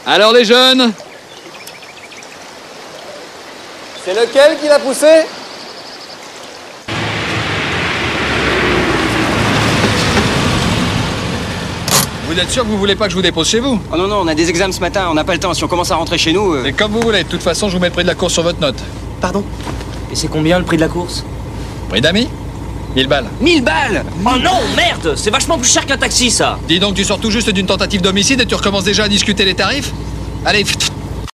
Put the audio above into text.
Alors les jeunes? C'est lequel qui l'a poussé? Vous êtes sûr que vous voulez pas que je vous dépose chez vous? Oh non, non, on a des examens ce matin, on n'a pas le temps. Si on commence à rentrer chez nous... C'est comme vous voulez, de toute façon, je vous mets le prix de la course sur votre note. Pardon? Et c'est combien le prix de la course? Prix d'amis? 1000 balles. 1000 balles! Oh non, merde! C'est vachement plus cher qu'un taxi, ça! Dis donc, tu sors tout juste d'une tentative d'homicide et tu recommences déjà à discuter les tarifs? Allez,